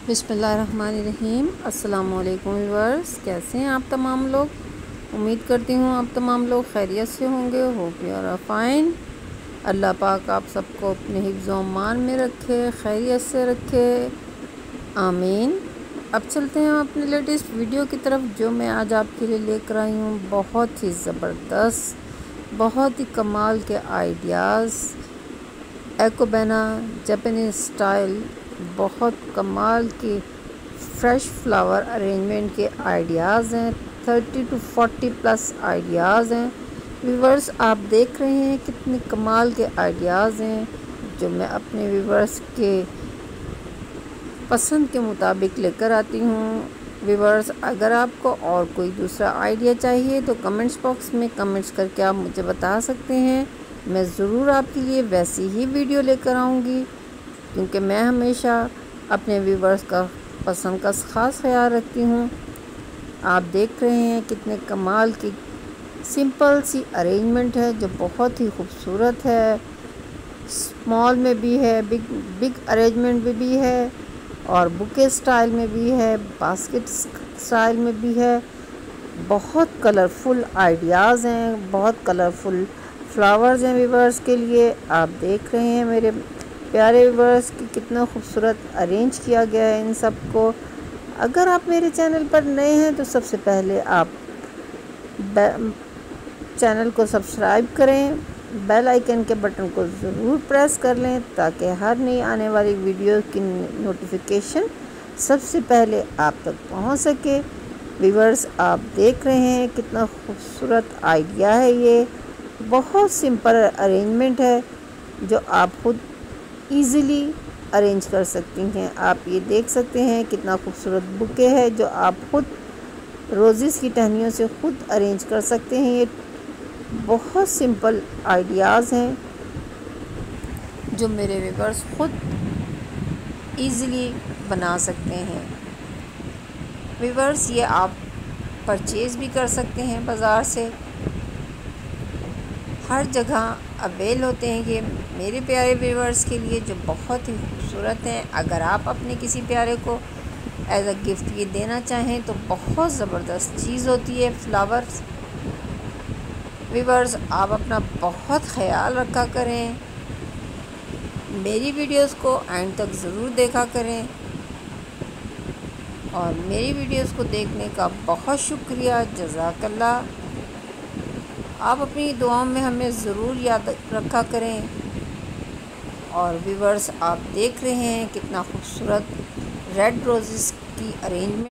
बिस्मिल्लाहिर्रहमानिर्रहीम। अस्सलामुअलैकुम व्यूअर्स, कैसे हैं आप तमाम लोग। उम्मीद करती हूँ आप तमाम लोग खैरियत से होंगे। Hope you are fine. अल्लाह पाक आप सबको अपने हिफ्ज़ व अमान में रखे, खैरियत से रखे, आमीन। अब चलते हैं अपने लेटेस्ट वीडियो की तरफ, जो मैं आज आपके लिए लेकर आई हूँ। बहुत ही ज़बरदस्त, बहुत ही कमाल के आइडियाज़, एकोबेना जापानीज स्टाइल, बहुत कमाल की फ्रेश फ्लावर अरेंजमेंट के आइडियाज़ हैं। 30 to 40 प्लस आइडियाज़ हैं। व्यूवर्स, आप देख रहे हैं कितने कमाल के आइडियाज़ हैं, जो मैं अपने व्यूवर्स के पसंद के मुताबिक लेकर आती हूँ। व्यूवर्स, अगर आपको और कोई दूसरा आइडिया चाहिए तो कमेंट्स बॉक्स में कमेंट्स करके आप मुझे बता सकते हैं। मैं ज़रूर आपके लिए वैसी ही वीडियो लेकर आऊँगी, क्योंकि मैं हमेशा अपने व्यूवर्स का पसंद का ख़ास ख्याल रखती हूँ। आप देख रहे हैं कितने कमाल की सिंपल सी अरेंजमेंट है, जो बहुत ही खूबसूरत है। स्मॉल में भी है, बिग अरेंजमेंट में भी है, और बुके स्टाइल में भी है, बास्केट स्टाइल में भी है। बहुत कलरफुल आइडियाज़ हैं, बहुत कलरफुल फ्लावर्स हैं व्यूवर्स के लिए। आप देख रहे हैं मेरे प्यारे व्यूवर्स कि कितना खूबसूरत अरेंज किया गया है इन सब को। अगर आप मेरे चैनल पर नए हैं तो सबसे पहले आप चैनल को सब्सक्राइब करें, बेल आइकन के बटन को ज़रूर प्रेस कर लें, ताकि हर नई आने वाली वीडियो की नोटिफिकेशन सबसे पहले आप तक पहुंच सके। व्यूवर्स, आप देख रहे हैं कितना खूबसूरत आइडिया है। ये बहुत सिंपल अरेंजमेंट है, जो आप खुद ईज़िली अरेंज कर सकती हैं। आप ये देख सकते हैं कितना खूबसूरत बुके है, जो आप खुद रोज़ेस की टहनियों से खुद अरेंज कर सकते हैं। ये बहुत सिंपल आइडियाज़ हैं, जो मेरे व्यूअर्स खुद ईज़िली बना सकते हैं। व्यूअर्स, ये आप परचेज़ भी कर सकते हैं बाज़ार से, हर जगह अवेल होते हैं ये मेरे प्यारे व्यूअर्स के लिए, जो बहुत ही खूबसूरत हैं। अगर आप अपने किसी प्यारे को एज अ गिफ्ट ये देना चाहें तो बहुत ज़बरदस्त चीज़ होती है फ्लावर्स। व्यूअर्स, आप अपना बहुत ख्याल रखा करें, मेरी वीडियोस को एंड तक ज़रूर देखा करें, और मेरी वीडियोस को देखने का बहुत शुक्रिया, जज़ाकल्लाह। आप अपनी दुआओं में हमें ज़रूर याद रखा करें। और व्यूअर्स, आप देख रहे हैं कितना खूबसूरत रेड रोज़ेस की अरेंजमेंट